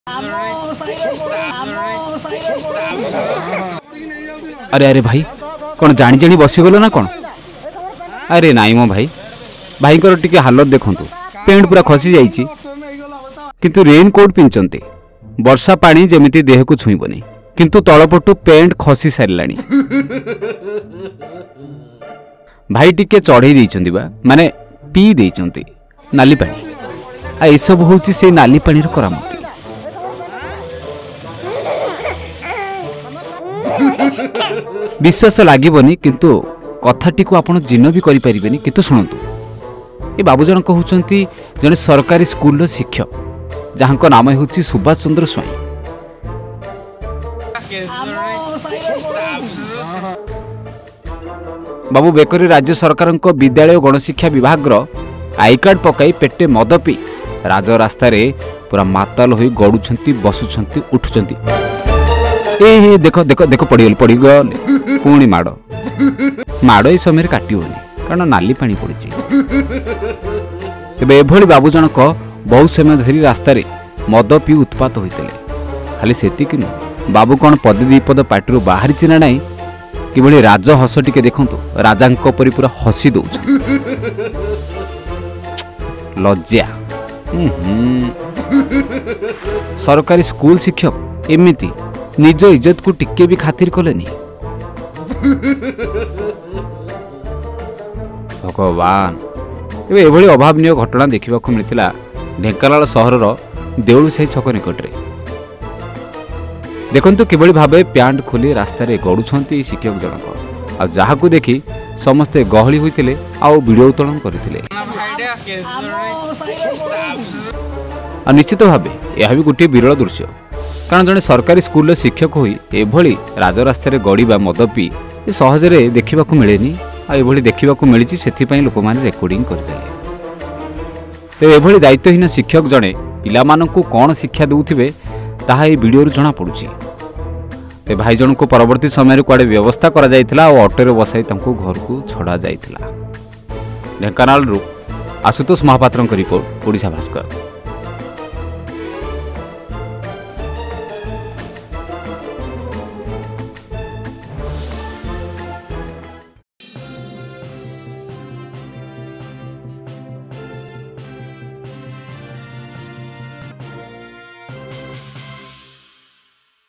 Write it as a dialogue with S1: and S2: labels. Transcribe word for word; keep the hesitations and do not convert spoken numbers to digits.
S1: अरे अरे भाई कौन जानी जानी बसीगल ना कौन? अरे नाई मो भाई भाई को टिके हालत देखु पेंट पूरा खसी जाइए किंतु रेन कोट पिंधते वर्षा पानी जमीती देह को छुईबनी किंतु तलपटू पेंट खसी सारा भाई टिके चढ़ई देइचंती बा माने पी देइचंती नाली पानी आ ए सब होची से नाली पानी रो करामती। विश्वास लागबनी किंतु कथाटी को आपण जिन भी करि परिबेनी किंतु सुनंतु ए बाबू जन कहउचंती जने सरकारी स्कूल रो शिक्षक जहां नाम होची सुभाष चंद्र स्वाई। बाबू बेकरी राज्य सरकार विद्यालय गणशिक्षा विभाग आई कार्ड पकाई पेटे मद पी राज रास्ता रे पूरा माताल होई गड़ुछंती बसुछंती उठुछंती। ए हे देखो देखो देखो पड़ीगल पड़ीगल पुणी माड़ माड़ ए समय काटिबनी कारण नाली पानी पड़ी। तेबे एभली बाबू जनक बहुत समय धरी रास्ता रे मद पी उत्पात होते खाली सेतिक नु बाबू कौन पद दीपद पार्टी बाहरी चिना नाई कि राज हस टिके देखंतु राजा परी पूरा हसी दौ लज्जा। सरकारी स्कूल शिक्षक एमिति निज इज्जत को टिके भी खातिर कलेनी। भगवान एबे एभली अभावनीय घटना देखा मिलता ढेंकानाल सहर देउलसाही छक निकट रे। देखंतु किभली भाबे प्यांट खोली रास्ता रे गड़ुछंती शिक्षक जनक आ जहा को देखी समस्ते गहली होइतिले आ वीडियो उत्तोलन करथिले। आ निश्चित भाबे यह भी गोटे विरल दृश्य कारण जने सरकारी स्कूल शिक्षक होई एभली राजरास्ता रे गड़ीबा मद पी सहज रे देखा मिलेनी आ एभली देखा मिली से लोक मैंने रेकर्डिंग करदेले। तो एभली दायित्वहीन शिक्षक जने पिला मानकु कौन शिक्षा देउथिबे ताहा ए वीडियो जना पड़ुची। ते भाई जन को परवर्ती समय कुआडे व्यवस्था करा जायतिला और ऑटो रे बसाई तंको घर को छड़ा जायतिला। ढेंकानाल रु आशुतोष महापात्र रिपोर्ट ओडिशा भास्कर।